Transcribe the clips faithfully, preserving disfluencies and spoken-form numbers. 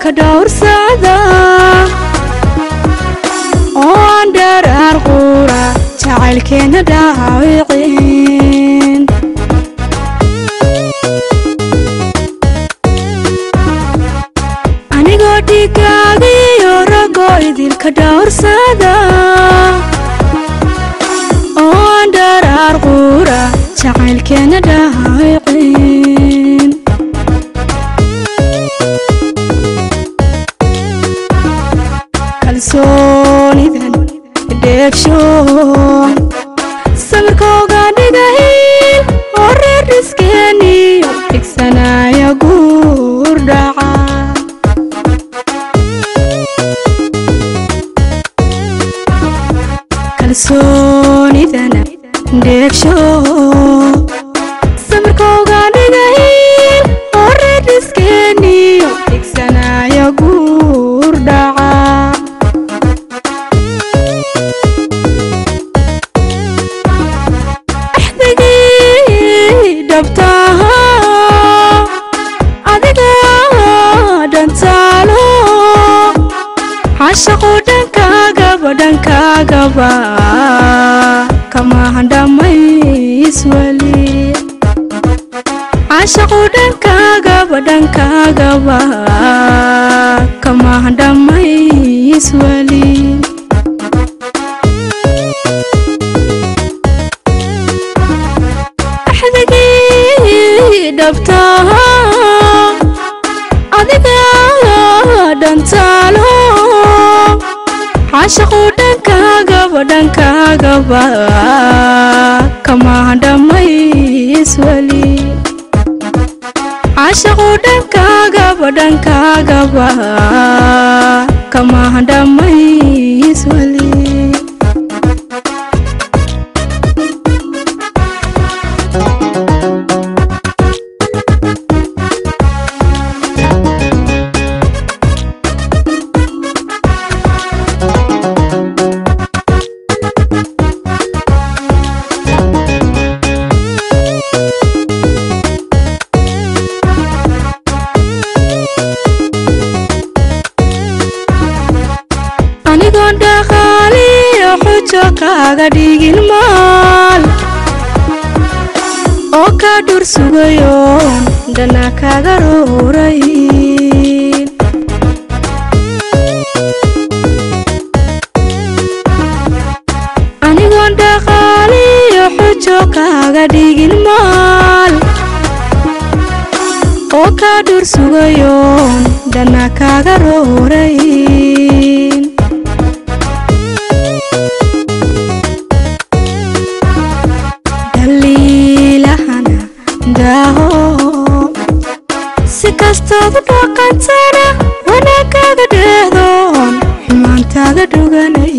dilka dhowrsada oo aan dharaar qura jacaylkeena dhaawicin anigoo dhiigaagiyo ragoo idilka dhowrsada oo aan dharaar qura jacaylkeena dhaawicin kalsoonidan deegshoon samirkooga dhigahil oo reer riskeeniyo dhigsanaya guur dhaca kalsoonidana deegshoon samirkooga dhigahil oo reer riskeeniyo dhigsanaya guur dhaca عاشقو دنكاغبا دنكاغبا كما هندميس ولي عاشقو دنكاغبا دنكاغبا كما هندميس ولي أحدقي دبتها أدقى دنتالو عاشقو دنكاغبا دنكاغبا كما هندميس ولي عاشقو دنكاغبا دنكاغبا كما هندميس ولي kaga dhigin maal oo ka dur sugayo dana kaga rooray anigoon dhaqaaliyo xujo kaga dhigin maal oo ka dur sugayo dana kaga rooray sikastoodu dhaqantana wanaagaaga dheehdoon xumaantaada dhuganay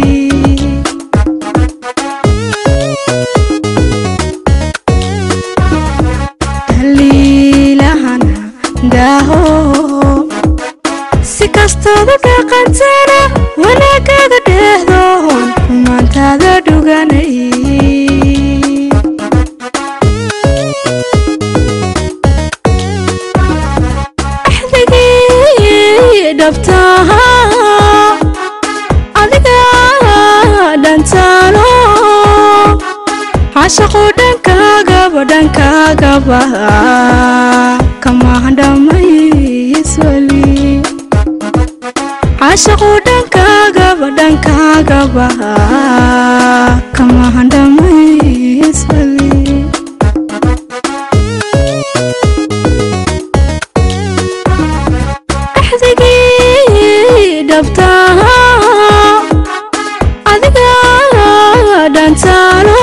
daliilahana daaho sikastoodu dhaqantana wanaagaaga dheehdoon xumaantaada dhuganay عاشقو دنكاغبا دنكاغبا كما هندميس ولي عاشقو دنكاغبا دنكاغبا كما هندميس ولي أحذقي دبتها أذقى دنتالو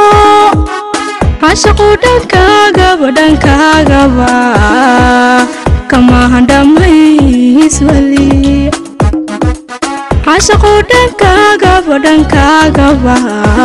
عاشقو دنكاغبا دنكاغبا كما هندميس ولي عاشقو دنكاغبا دنكاغبا